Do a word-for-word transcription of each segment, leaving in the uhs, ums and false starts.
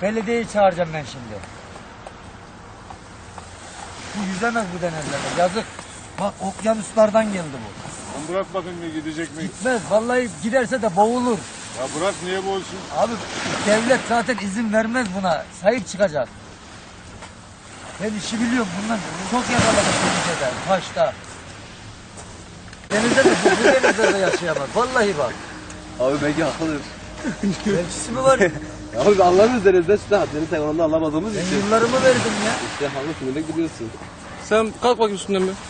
Belediyeyi çağıracağım ben şimdi. Bu yüzemez bu denizlerde. Yazık. Bak okyanuslardan geldi bu. Lan bırak bakın ne gidecek mi? Gitmez. Vallahi giderse de boğulur. Ya bırak niye boğulsun? Abi devlet zaten izin vermez buna. Sahip çıkacak. Ben işi biliyorum bundan. Çok yakaladım denizde, taşta. Denizde de bu, bu denizde de yaşayamaz. Vallahi bak. Abi belki haklıdır. Belkisi mi var? Ya abi anlamıyoruz denizde işte haddini sen onu anlamadığımız Ben için. yıllarımı verdim ya. İşte haklısın öyle gidiyorsun. Sen kalk bakayım üstünden bir.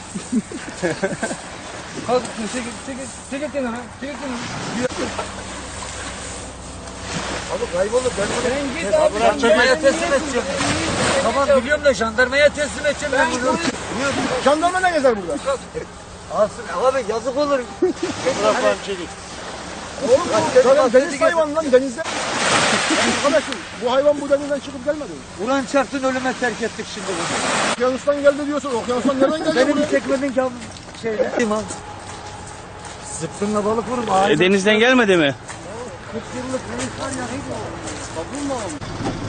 Kalk üstüne çekil çekil çekil kenara çekil kenara. Abi kaybolur. Ben bunu Sen git Ya abi, bırak, sen jandarmaya git. teslim edeceğim. Tamam biliyorum da jandarmaya teslim edeceğim ben bunu. Jandarma ne gezer burada? Alsın abi yazık olur. Bırak lan çekil. Oğlum dedim, zaten bak, deniz dedi hayvan lan denizde. Arkadaşım bu hayvan bu denizden çıkıp gelmedi mi? Ulan çarptın ölüme terk ettik şimdi bunu. Okyanustan geldi diyorsun. Okyanustan nereden geldi Beni buraya? bir çekmedin ki abi. Şeyle. Tamam. Zıpkınla balık vurup ağzına. E, denizden gelmedi mi? kırk yıllık reis var ya. Kabul mu olmuş?